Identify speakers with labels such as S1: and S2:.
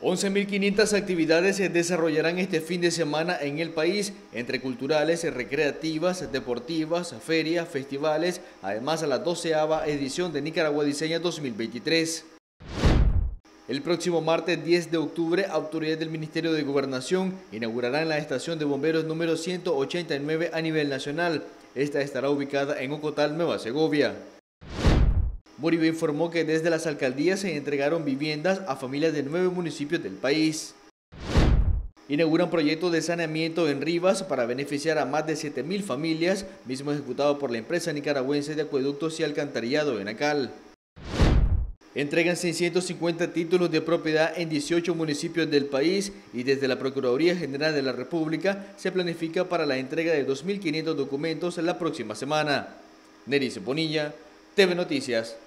S1: 11.500 actividades se desarrollarán este fin de semana en el país, entre culturales, recreativas, deportivas, ferias, festivales, además a la 12ª edición de Nicaragua Diseña 2023. El próximo martes 10 de octubre, autoridades del Ministerio de Gobernación inaugurarán la estación de bomberos número 189 a nivel nacional. Esta estará ubicada en Ocotal, Nueva Segovia. Boriba informó que desde las alcaldías se entregaron viviendas a familias de 9 municipios del país. Inauguran proyecto de saneamiento en Rivas para beneficiar a más de 7.000 familias, mismo ejecutado por la empresa nicaragüense de acueductos y alcantarillado Enacal. Entregan 650 títulos de propiedad en 18 municipios del país y desde la Procuraduría General de la República se planifica para la entrega de 2.500 documentos la próxima semana. Neris Bonilla, TV Noticias.